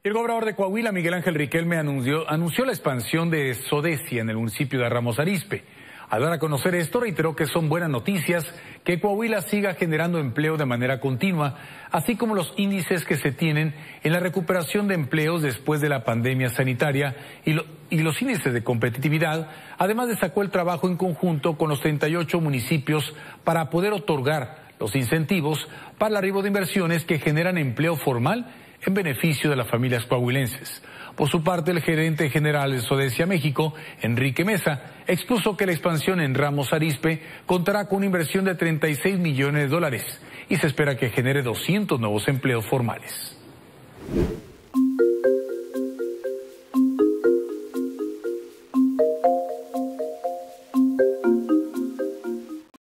El gobernador de Coahuila, Miguel Ángel Riquelme, anunció la expansión de Sodesia en el municipio de Ramos Arizpe. Al dar a conocer esto, reiteró que son buenas noticias que Coahuila siga generando empleo de manera continua, así como los índices que se tienen en la recuperación de empleos después de la pandemia sanitaria y los índices de competitividad. Además, destacó el trabajo en conjunto con los 38 municipios para poder otorgar los incentivos para el arribo de inversiones que generan empleo formal en beneficio de las familias coahuilenses. Por su parte, el gerente general de Sodesia México, Enrique Mesa, expuso que la expansión en Ramos Arizpe contará con una inversión de $36 millones y se espera que genere 200 nuevos empleos formales.